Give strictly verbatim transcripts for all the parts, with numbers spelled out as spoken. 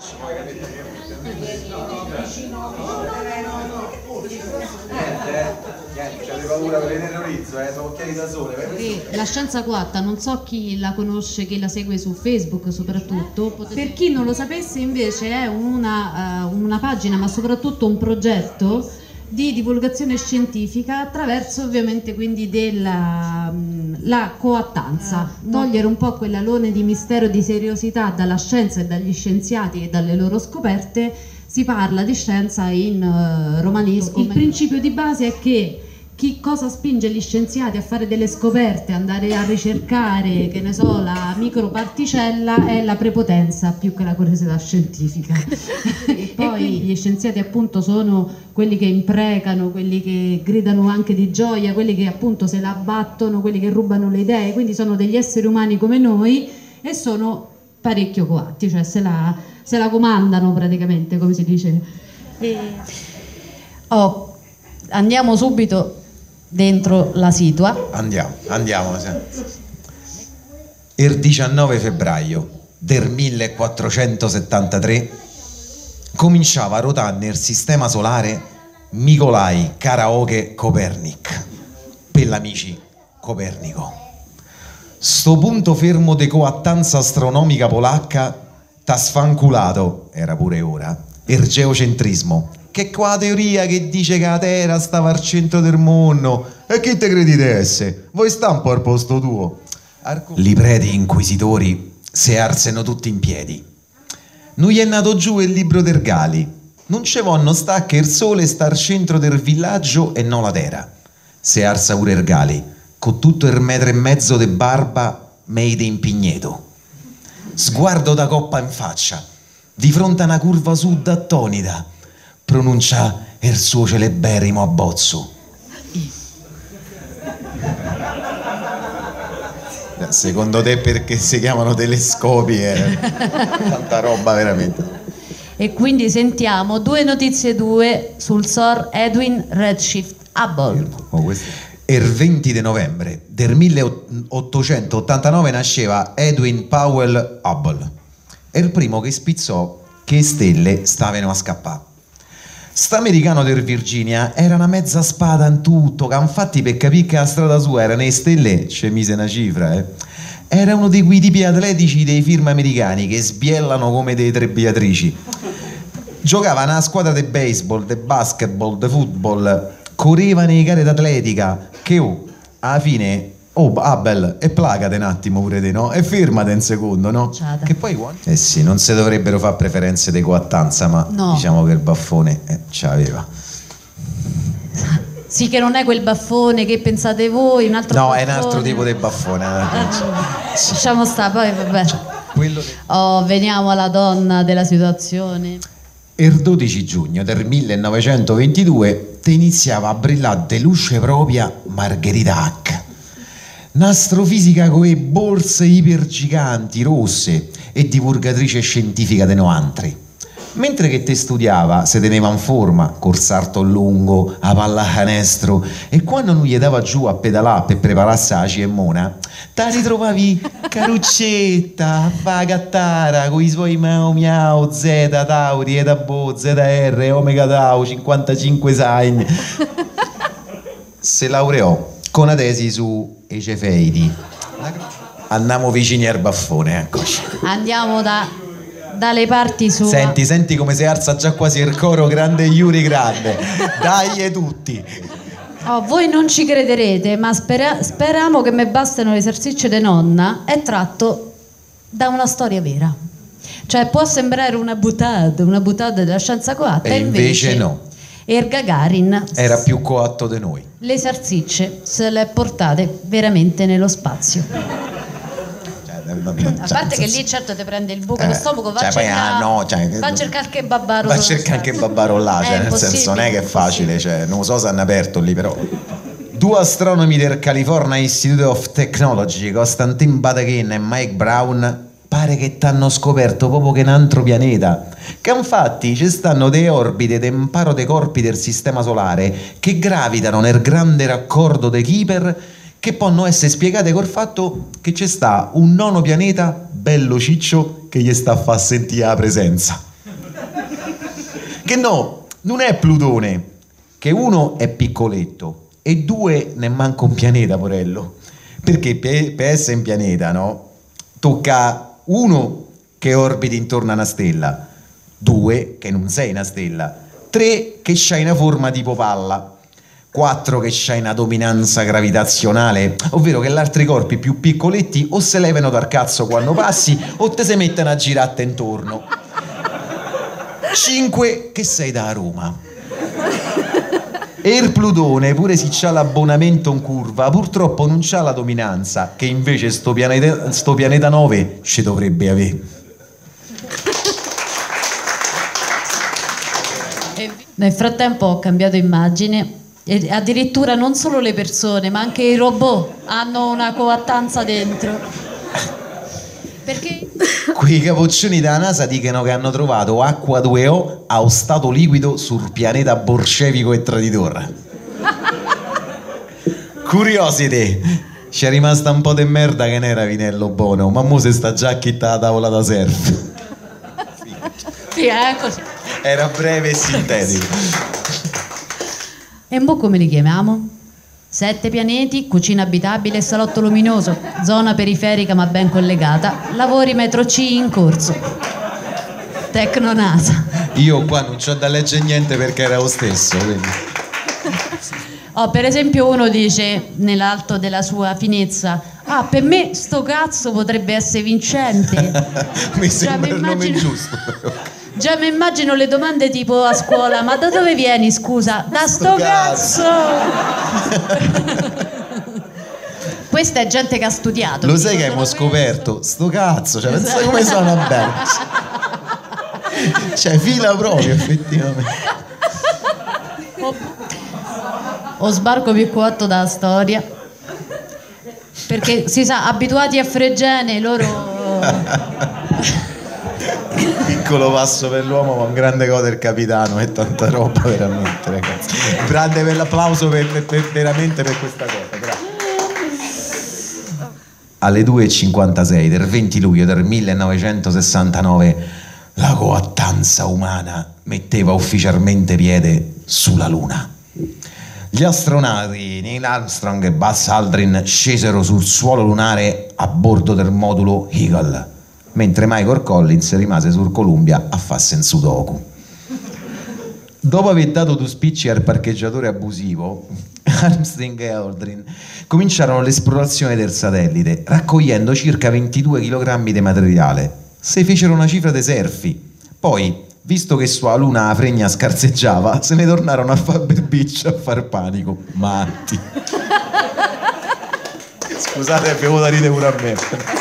paura per il terrorizzo, eh, sono occhiali da sole. La Scienza Coatta, non so chi la conosce, chi la segue su Facebook soprattutto, per chi non lo sapesse invece è una, uh, una pagina ma soprattutto un progetto di divulgazione scientifica attraverso ovviamente quindi della la coattanza, togliere un po' quell'alone di mistero e di seriosità dalla scienza e dagli scienziati e dalle loro scoperte. Si parla di scienza in uh, romanesco. Il principio di base è che chi cosa spinge gli scienziati a fare delle scoperte, andare a ricercare, che ne so, la microparticella, è la prepotenza più che la curiosità scientifica. E poi gli scienziati appunto sono quelli che imprecano, quelli che gridano anche di gioia, quelli che appunto se la battono, quelli che rubano le idee, quindi sono degli esseri umani come noi e sono parecchio coatti, cioè se la, se la comandano praticamente, come si dice. E... Oh, andiamo subito dentro la situa. Andiamo, andiamo. Il diciannove febbraio del millequattrocentosettantatré cominciava a ruotare nel sistema solare Nikolai Karaoke Copernic, per l'amici Copernico. Sto punto fermo de coattanza astronomica polacca t'ha sfanculato, era pure ora, il geocentrismo, che qua teoria che dice che la Terra stava al centro del mondo. E chi te credi di essere? Voi sta un po' al posto tuo. Li preti inquisitori se arseno tutti in piedi. Non gli è nato giù il libro del Gali. Non ce vanno sta che il sole sta al centro del villaggio e non la Terra. Se arsa pure il Gali, con tutto il metro e mezzo de barba made in Pigneto. Sguardo da coppa in faccia, di fronte a una curva sud attonita, pronuncia il suo celeberrimo abbozzo. Secondo te perché si chiamano telescopi? Eh? Tanta roba veramente. E quindi sentiamo due notizie due sul Sir Edwin Redshift Hubble. Oh, il venti di novembre del milleottocentottantanove nasceva Edwin Powell Hubble. È il primo che spizzò che stelle stavano a scappare. St'americano del Virginia era una mezza spada in tutto, che infatti per capire che la strada sua era nelle stelle ci mise una cifra, eh. Era uno di quei tipi atletici dei film americani che sbiellano come dei trebbiatrici. Giocava nella squadra di baseball, di basketball, di football, correva nei gare d'atletica, che oh, alla fine, oh Abel, e placate un attimo pure te, no? E firmate un secondo, no? Ciada. Che poi, eh sì, non si dovrebbero fare preferenze di coattanza, ma no, diciamo che il baffone eh, ce l'aveva. Sì, che non è quel baffone che pensate voi, un altro no, baffone. È un altro tipo di baffone. Ah, sì. Lasciamo sta, poi vabbè. Quello che... Oh, veniamo alla donna della situazione. Il dodici giugno del millenovecentoventidue te iniziava a brillare de luce propria Margherita Hack, un'astrofisica con le borse ipergiganti rosse e divulgatrice scientifica de noantri. Mentre che te studiava, se teneva in forma, col salto lungo, a pallacanestro, e quando non gli dava giù a pedalare per prepararsi la ciemona, te ritrovavi Caruccetta, a fa gattara, con i suoi miau miau, Z, Tauri, Eta Bo, Z R, Omega Tau, cinquantacinque Sign. Se laureò con una tesi su Ecefeidi. Andiamo vicini al baffone, eccoci. Andiamo da... dalle parti sue. Senti, senti come si alza già quasi il coro grande Yuri grande. Dai tutti. Oh, voi non ci crederete, ma spera speriamo che me bastano le salsicce de nonna. È tratto da una storia vera. Cioè può sembrare una buttata, una buttata della scienza coatta, e invece, invece no. Er Gagarin era più coatto di noi. Le salsicce se le portate veramente nello spazio. A parte che lì certo ti prende il buco eh, allo stomaco, va, cioè, a cercare, ah, no, cioè, va a cercare anche babbaro. Va a cercare anche babbaro là, cioè, nel senso non è che è facile, cioè, non so se hanno aperto lì però. Due astronomi del California Institute of Technology, Constantin Bataghin e Mike Brown, pare che t'hanno scoperto proprio che un altro pianeta. Che infatti ci stanno delle orbite de imparo dei corpi del sistema solare che gravitano nel grande raccordo dei Kuiper, che possono essere spiegate col fatto che c'è sta un nono pianeta bello ciccio che gli sta a far sentire la presenza. Che no, non è Plutone, che uno è piccoletto e due ne manca un pianeta, porello. Perché per, per essere un pianeta, no? Tocca uno che orbiti intorno a una stella, due che non sei una stella, tre che c'hai una forma tipo palla, quattro che c'hai una dominanza gravitazionale, ovvero che gli altri corpi più piccoletti o se levano dal cazzo quando passi o te si mettono a girare intorno. cinque che sei da Roma. E il Plutone, pure se c'ha l'abbonamento in curva, purtroppo non c'ha la dominanza, che invece sto pianeta, sto pianeta nove ci dovrebbe avere. Nel frattempo ho cambiato immagine e addirittura non solo le persone, ma anche i robot hanno una coattanza dentro. Perché? Quei capoccioni della NASA dicono che hanno trovato acqua due O a stato liquido sul pianeta bolscevico e traditore. Curiosity, c'è rimasta un po' di merda che n'era Vinello Bono, ma mo se sta già chitta la tavola da surf. Sì, è così. Era breve e sintetico. E mo come li chiamiamo? Sette pianeti, cucina abitabile e salotto luminoso, zona periferica ma ben collegata, lavori metro C in corso. Tecnonasa. Io qua non c'ho da leggere niente perché era lo stesso, quindi. Oh, per esempio uno dice nell'alto della sua finezza: ah, per me sto cazzo potrebbe essere vincente. Mi sembra il nome giusto. Già mi immagino le domande tipo a scuola: ma da dove vieni, scusa? Da sto cazzo! Questa è gente che ha studiato. Lo sai che abbiamo scoperto? Sto cazzo, cioè, pensa come suona bene. Cioè, fila proprio, effettivamente. O sbarco più coatto dalla storia. Perché si sa, abituati a Fregene, loro... Piccolo passo per l'uomo ma un grande gol del capitano e tanta roba veramente, ragazzi. Grande per l'applauso per, per, per, veramente per questa cosa, grazie. Alle due e cinquantasei del venti luglio del millenovecentosessantanove la coattanza umana metteva ufficialmente piede sulla Luna. Gli astronauti Neil Armstrong e Buzz Aldrin scesero sul suolo lunare a bordo del modulo Eagle, mentre Michael Collins rimase sul Columbia a farsi un sudoku. Dopo aver dato due spicci al parcheggiatore abusivo, Armstrong e Aldrin cominciarono l'esplorazione del satellite, raccogliendo circa ventidue chilogrammi di materiale. Se fecero una cifra di selfie. Poi, visto che sulla Luna la fregna scarseggiava, se ne tornarono a Faber Beach a far panico. Matti. Scusate, avevo da ridere pure a me.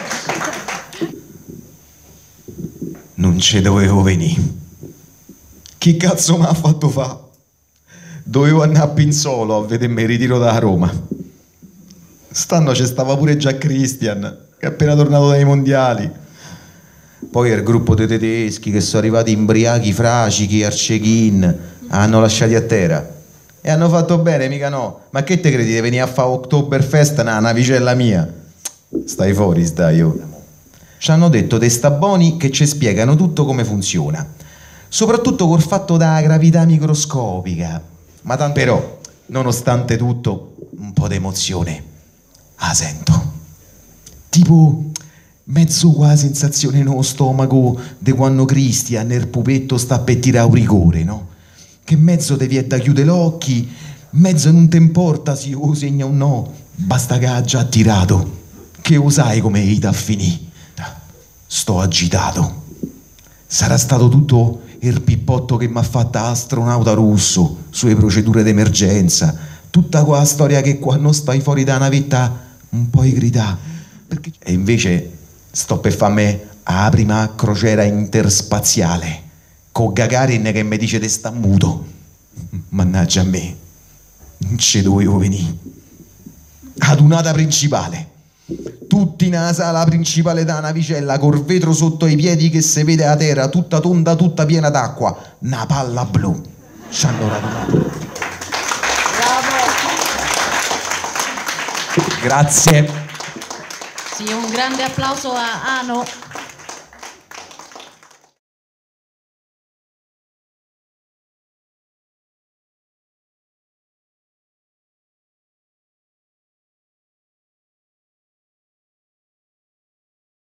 Non ci dovevo venire. Chi cazzo mi ha fatto fa? Dovevo andare a Pinzolo a vedermi il ritiro da Roma. Stanno c'è stava pure già Christian, che è appena tornato dai mondiali. Poi il gruppo dei tedeschi che sono arrivati imbriachi, fracichi, al check-in, hanno lasciati a terra. E hanno fatto bene, mica no. Ma che te credi di venire a fare Oktoberfest una navicella mia? Stai fuori, stai io. Ci hanno detto dei staboni che ci spiegano tutto come funziona, soprattutto col fatto della gravità microscopica. Ma tanto però, nonostante tutto, un po' d'emozione la sento. Tipo mezzo qua la sensazione nello stomaco di quando Christian nel pupetto sta per tirare un rigore, no? Che mezzo devi è da chiudere gli occhi, mezzo non ti importa se lo segna o no, basta che ha già tirato, che lo sai come ita a finì. Sto agitato. Sarà stato tutto il pippotto che mi ha fatto astronauta russo sulle procedure d'emergenza, tutta quella storia che quando stai fuori da navetta un po' grida. Perché... E invece sto per farmi la prima crociera interspaziale con Gagarin che mi dice di sta muto. Mannaggia a me, non ci dovevo venire. Adunata principale, tutti nella sala principale da navicella col vetro sotto i piedi che si vede a terra, tutta tonda, tutta piena d'acqua, una palla blu. Ci hanno radunato. Bravo. Grazie. Sì, un grande applauso a Ano.